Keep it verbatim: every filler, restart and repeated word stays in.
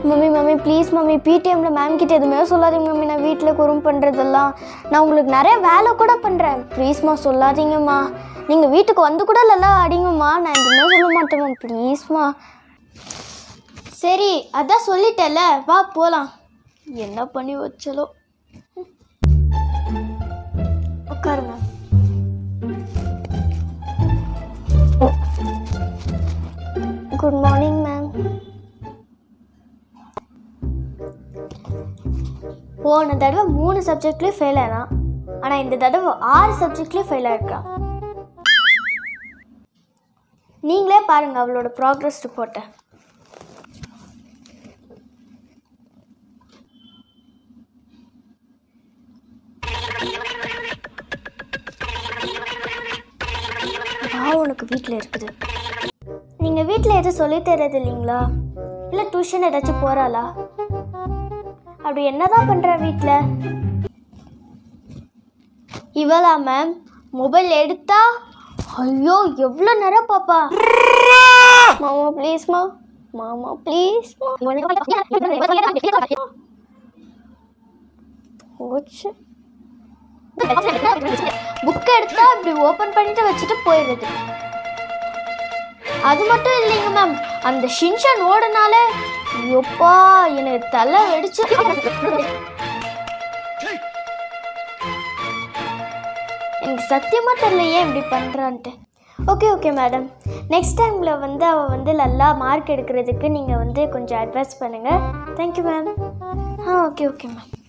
Mummy mummy please mummy பிடிஎம்ல ma'am கிட்ட எதுவுமே சொல்லாதீங்க மம்மி. நான் வீட்டில் குறும் பண்ணுறதெல்லாம் நான் உங்களுக்கு நிறைய வேலை கூட பண்ணுறேன். ப்ளீஸ்மா சொல்லாதீங்கம்மா. நீங்கள் வீட்டுக்கு வந்து கூட நல்லா அடிங்கம்மா. நான் எதுவுமே சொல்ல மாட்டேம்மா ப்ளீஸ்மா. சரி அதான் சொல்லிட்டேல்ல, வா போகலாம். என்ன பண்ணி வச்சலோ. உட்காருங்க. Good morning ma'am. போன தடவை மூணு சப்ஜெக்ட்லேயும் ஃபெயில் ஆனான், ஆனால் இந்த தடவை ஆறு சப்ஜெக்ட்லேயும் ஃபெயில் ஆகிருக்கான். நீங்களே பாருங்கள் அவளோட ப்ராக்ரஸ் ரிப்போர்ட்டை. உனக்கு வீட்டில் இருக்குது. நீங்கள் வீட்டில் எதுவும் சொல்லி தர்றது இல்லைங்களா? இல்லை டியூஷன் ஏதாச்சும் போகிறாளா? அப்படி என்னதான் பண்ணுற வீட்டில்? இவளா மேம்? மொபைல் எடுத்தா ஐயோ எவ்வளோ நேரம் பாப்பா. மாமா ப்ளீஸ்மா, மாமா ப்ளீஸ்மா. புக் எடுத்தா இப்படி ஓப்பன் பண்ணிட்டு வச்சுட்டு போயிடுது. அது மட்டும் இல்லைங்க மேம், அந்த ஷின்ஷான் ஓடனால எப்பா எனக்கு தலை வெடிச்சு. எனக்கு சத்தியமாக தெரியல ஏன் இப்படி பண்ணுறான்ட்டு. ஓகே ஓகே மேடம், நெக்ஸ்ட் டைமில் வந்து அவள் வந்து நல்லா மார்க் எடுக்கிறதுக்கு நீங்கள் வந்து கொஞ்சம் அட்வைஸ் பண்ணுங்கள். Thank you ma'am. ஆ ஓகே ஓகே மேம்.